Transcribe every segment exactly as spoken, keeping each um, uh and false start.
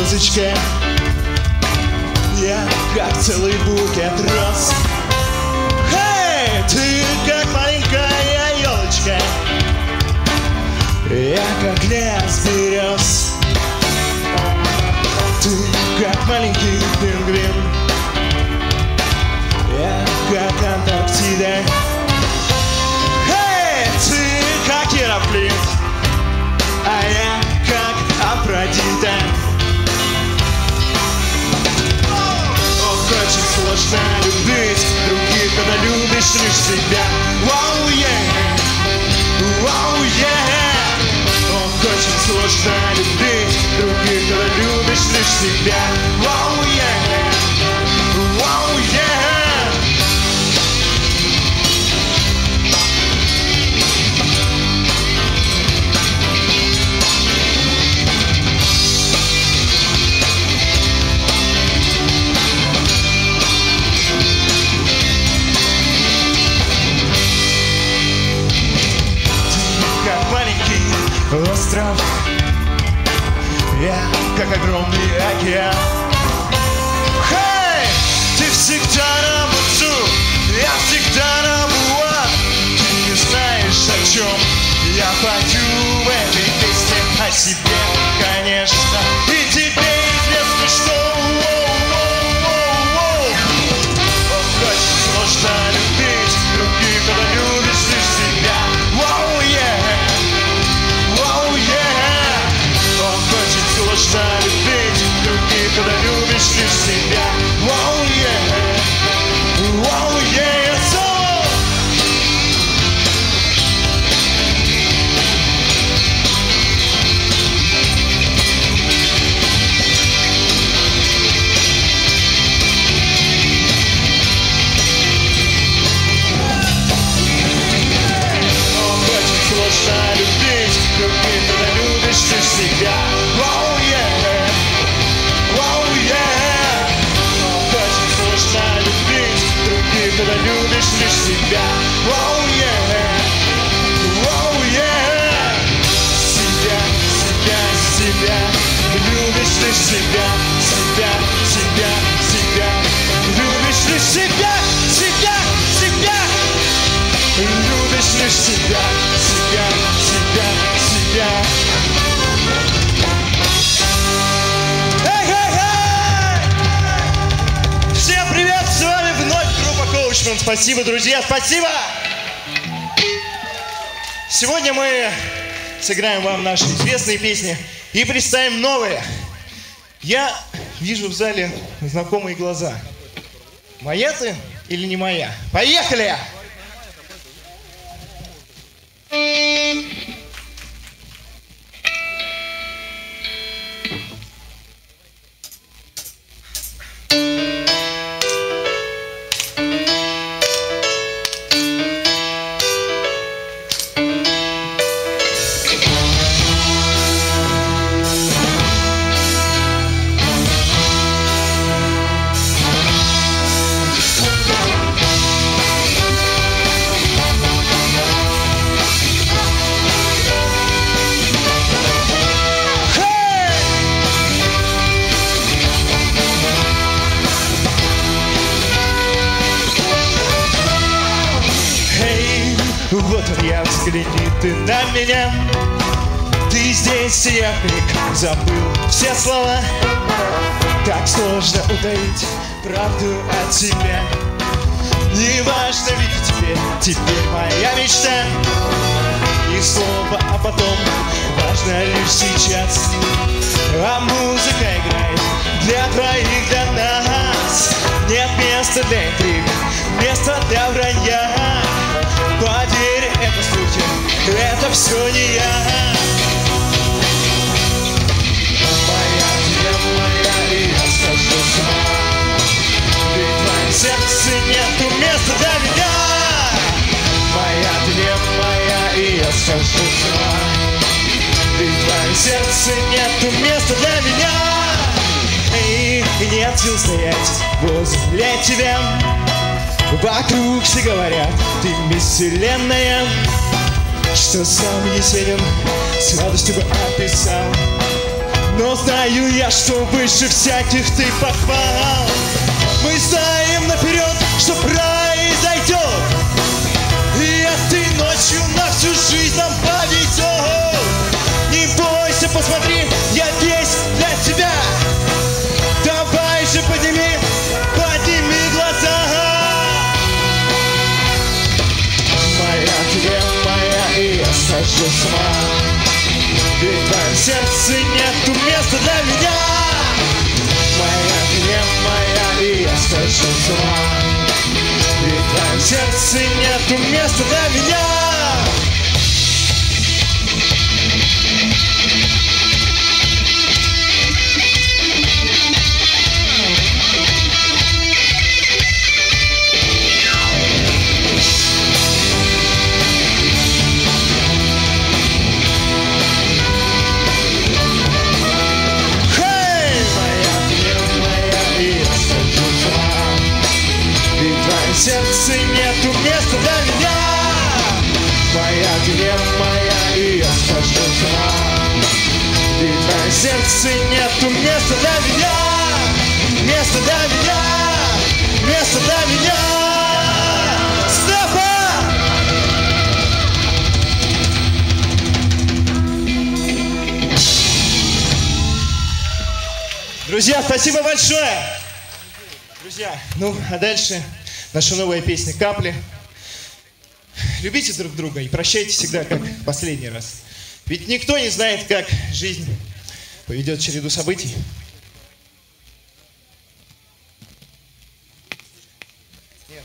розочка, я как целый букет роз. Эй, ты как маленькая елочка, я как лес берез. Ты как маленький пингвин, я как Антарктида. Эй, ты как Ерофлит, а я как Афродита. Ох, очень сложно любить других, когда любишь лишь себя. Вау, yeah, вау, yeah. Ох, очень сложно любить других, когда любишь лишь себя. Вау, yeah, вау, yeah. Остров, я как огромный океан. Хей, ты всегда на мусу, я всегда на one. Ты не знаешь, о чем я пою в этой песне. О себе, конечно, и тебе известно, что воу-воу-воу-воу. Ох, очень сложно любить других, когда любишь лишь себя. Воу, yeah. Сложно любить других, когда любишь лишь себя. Воу, yeah, воу, yeah, so. Ох, очень сложно любить других, когда любишь лишь себя. Воу, yeah, воу, yeah. Ох, очень сложно любить других, когда любишь лишь себя. Воу, yeah, воу, yeah. Себя, себя, себя. Любишь лишь себя, себя, себя, себя. Любишь лишь себя, себя, себя. Любишь лишь себя, себя, себя, себя. Спасибо, друзья, спасибо! Сегодня мы сыграем вам наши известные песни и представим новые. Я вижу в зале знакомые глаза. Моя ты или не моя? Поехали! Вот он я, взгляни ты на меня. Ты здесь, я вмиг забыл все слова. Так сложно утаить правду от тебя. Не важно видеть теперь, теперь моя мечта. И слово, а потом важно лишь сейчас. А музыка играет для твоих, для нас. Нет места для интриг, места для вранья. Поверь, это случай, это все не я. Моя, ты моя, и я схожу с ума. Ведь в твоем сердце нету места для меня. Моя, ты моя, и я схожу с ума. Ведь в твоем сердце нету места для меня. И нет сил стоять возле тебя. Вокруг все говорят, ты Но знаю я, что выше всяких ты похвал. Мы знаем наперед, что произойдет, и этой ночью на всю жизнь нам повезет. Не бойся, посмотри, я здесь для тебя. Давай же подними, подними глаза. Моя тебе, моя, и я схожу с ума. Ведь в твоем сердце нету места для меня. Моя тебе, моя, и я схожу с ума. Ведь в твоем сердце нету места для меня. В сердце нету места для меня. Моя дверь моя, и я схожу с ума. Ведь в твоем сердце нету места для меня. Места для меня. Места для меня. Степа! Друзья, спасибо большое. Друзья, ну а дальше наша новая песня «Капли». Любите друг друга и прощайте всегда, как последний раз. Ведь никто не знает, как жизнь поведет череду событий. Нет,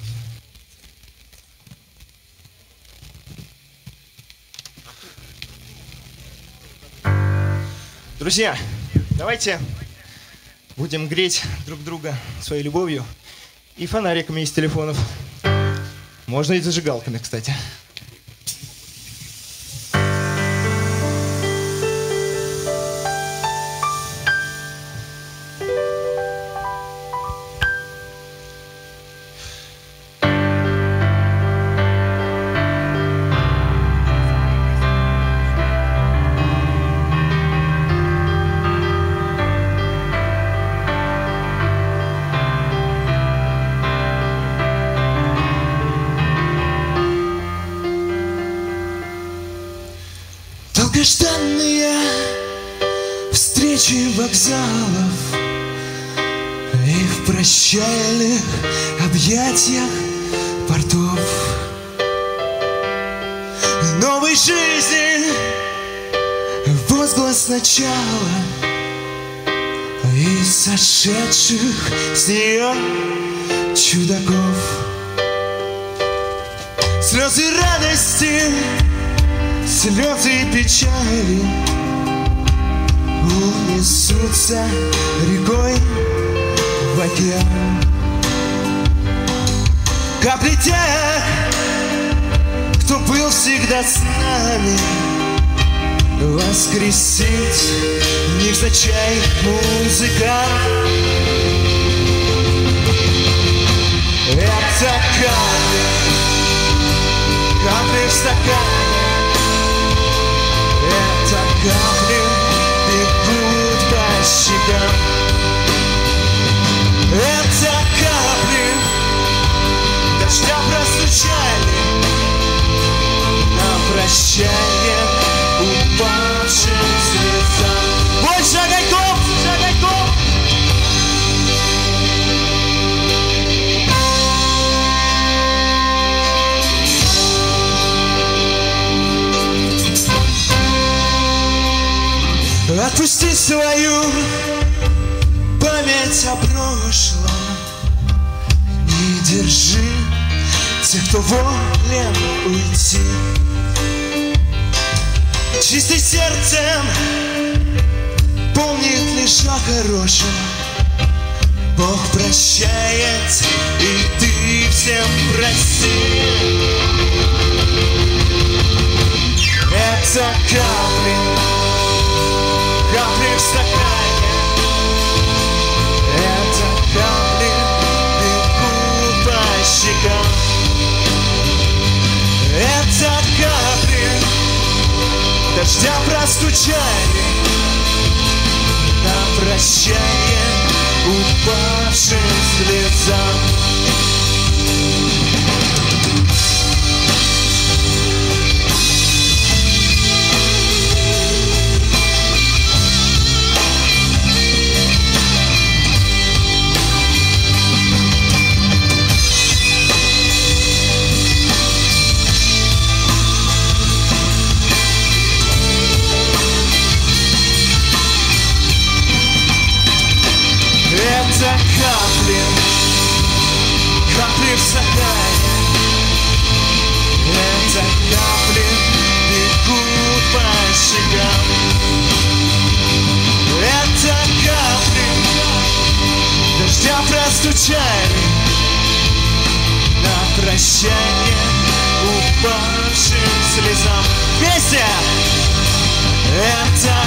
нет. Друзья, давайте будем греть друг друга своей любовью и фонариками из телефонов. Можно и зажигалками, кстати. Долгожданные встречи вокзалов и в прощальных объятиях портов. Новой жизни возглас начала и сошедших с нее чудаков. Слезы радости, слезы печали унесутся рекой в океан. Капли тех, кто был всегда с нами, воскресит невзначай музыка. Это капли, капли в стакане. Это капли бегут по щекам. Это капли дождя простучали на прощание упавшим слезам. Больше огоньков, огоньков! Отпусти свою память о прошлом и держи тех, кто волен уйти. Чистым сердцем помнит лишь о хорошем. Бог прощает, и ты всем прости. Это капли, капли в стакане. Это капли бегут по щекам. Это капли дождя простучали прощание упавшим слезам. Это капли, капли в стакане. Это капли бегут по щекам. Это капли дождя простучали на прощание упавшим слезам. Песня! Это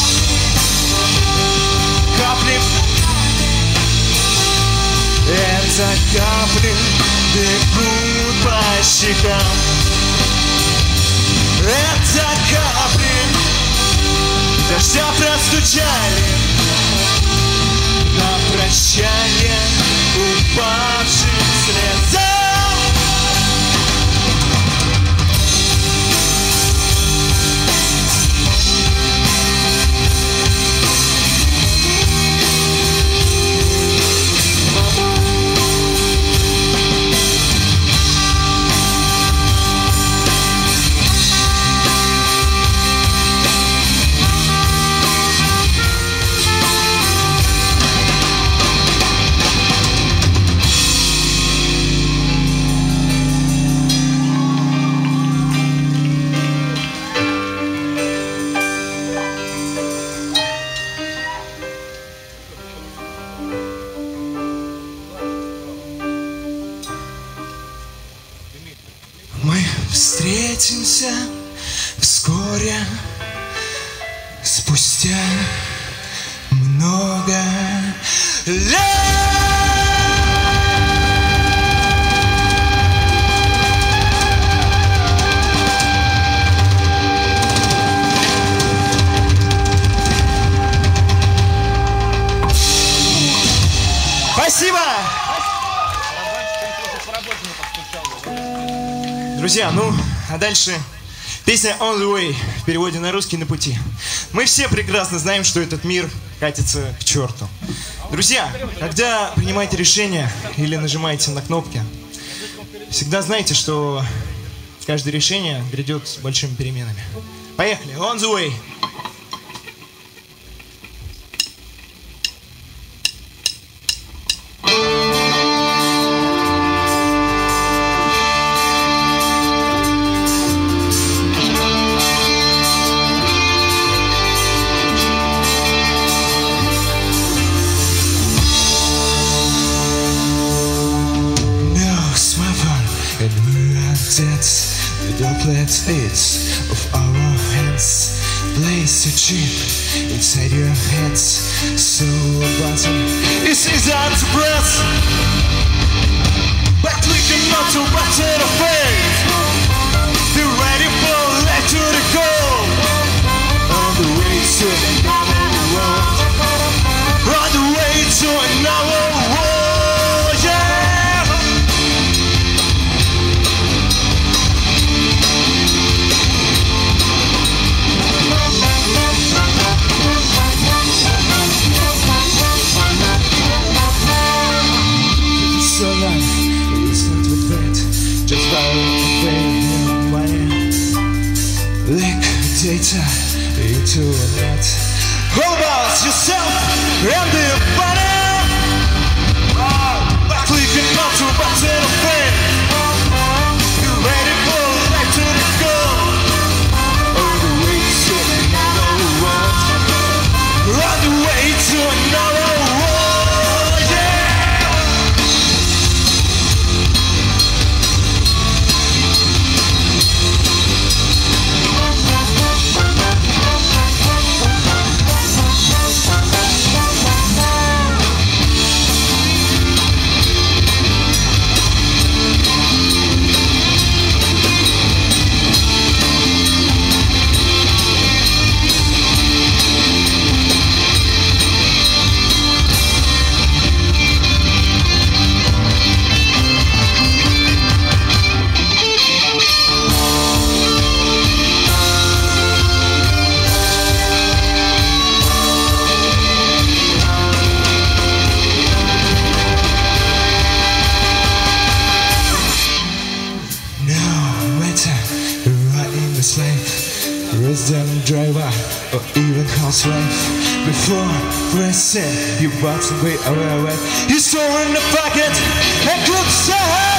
капли. Это капли бегут по щекам. Это капли дождя простучали на прощание упавшим слезам. Мы встретимся вскоре, спустя много лет. Спасибо! Друзья, ну, а дальше песня On the Way, в переводе на русский «На пути». Мы все прекрасно знаем, что этот мир катится к черту. Друзья, когда принимаете решение или нажимаете на кнопки, всегда знайте, что каждое решение грядет с большими переменами. Поехали, On the Way! The droplets it's of our hands. Place your chip inside your heads. So a button is easy to press. But clicking not to button of fate. Be ready for life to the goal. On the way to another world. On the way to another world, yeah. So long, it's not regret, just borrow your money. Liquidator into a net. All about yourself and the body. Back clicking up to a button of fame. You're ready for life to the goal. On the way to another world. On the way to another world, yeah. resident driver, or even housewife. Before pressing, you bought and way away away. You store in the pocket and close ahead.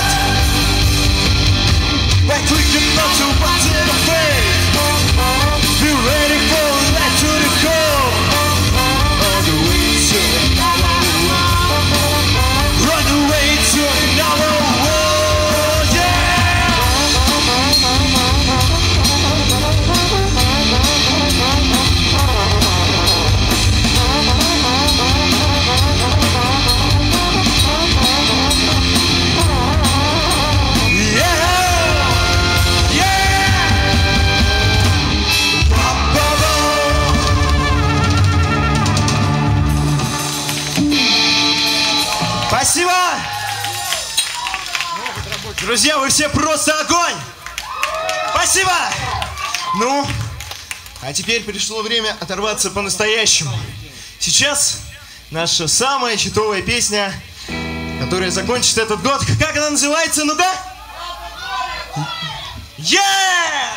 Right click the button, what's in the face? Be ready for a light to the core. All the way to another world. Run away to another world, yeah! Спасибо! Друзья, вы все просто огонь! Спасибо! Ну, а теперь пришло время оторваться по-настоящему. Сейчас наша самая хитовая песня, которая закончит этот год. Как она называется? Ну-ка! Yeah!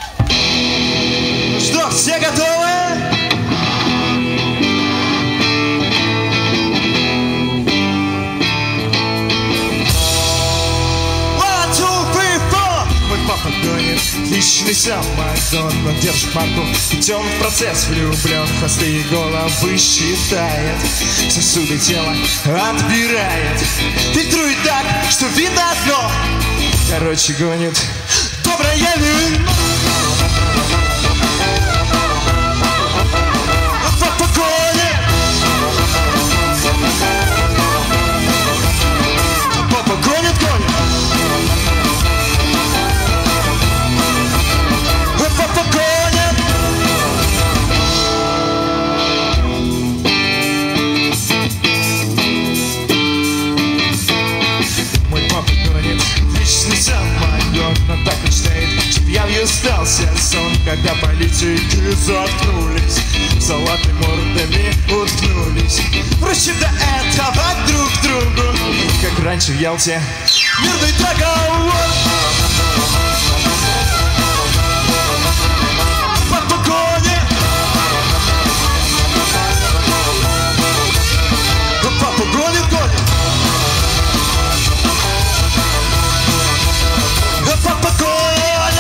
Ну что, все готовы? Папа гонит личный самогон, но держит марку. Идем в процесс влюблен, хвосты и головы считает, сосуды тела отбирает, фильтрует так, что видно одно. Короче, гонит доброе вино. Папа гонит, папа гонит, гонит. Папа гонит. Мой папа гонит личный самогон, но так мечтает, чтоб я в нее сдался сон. Когда политики заткнулись, золотыми мордами уткнулись, впрочем, до этого друг к другу, как раньше в Ялте мирный договор. Папа гонит, папа гонит, гонит. Папа гонит.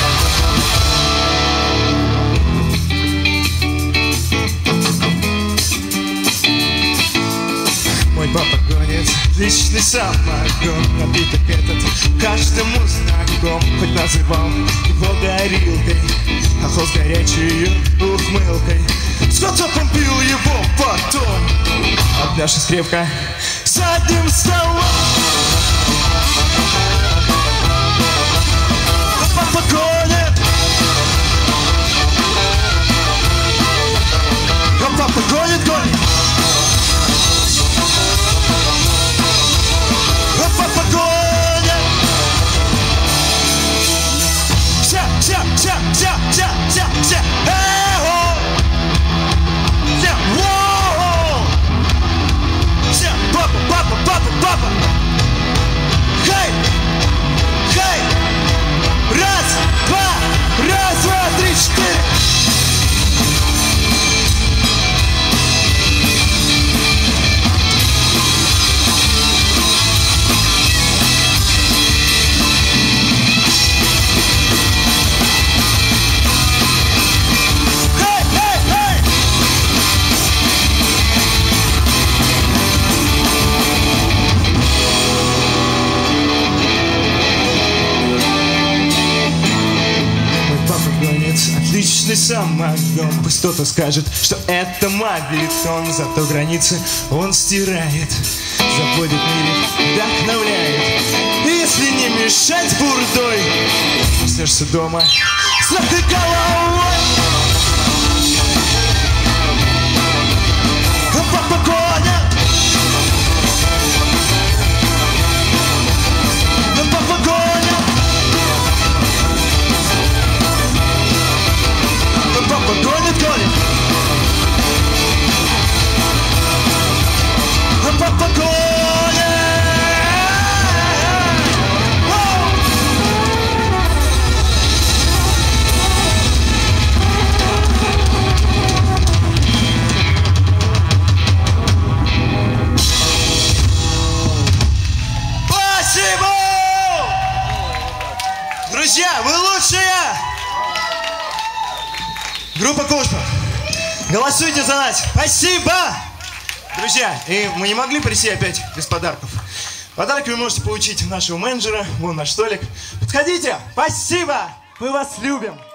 Мой папа гонит личный самогон, напиток этот каждому знаком, хоть называл его горилкой, а хвост горячей ухмылкой. С котопом пил его потом, однажды скрепка с одним столом. Папа гонит, папа гонит, гонит. Папа гонит. Вся, вся, вся, вся, вся, вся, вся. Э-о! Вся, воу! Вся, папа, папа, папа, папа. Хей! Хей! Раз, два, раз, два, три, четыре. Отличный самогон, пусть кто-то скажет, что это мавитон, зато границы он стирает, заводит мире, вдохновляет. И если не мешать бурдой, снешься дома с легкой головой. Папа гонит, папа гонит. Папа гонит, гонит. Папа гонит. Группа Кушма, голосуйте за нас. Спасибо! Друзья, и мы не могли прийти опять без подарков. Подарки вы можете получить у нашего менеджера. Вон наш столик. Подходите. Спасибо! Мы вас любим.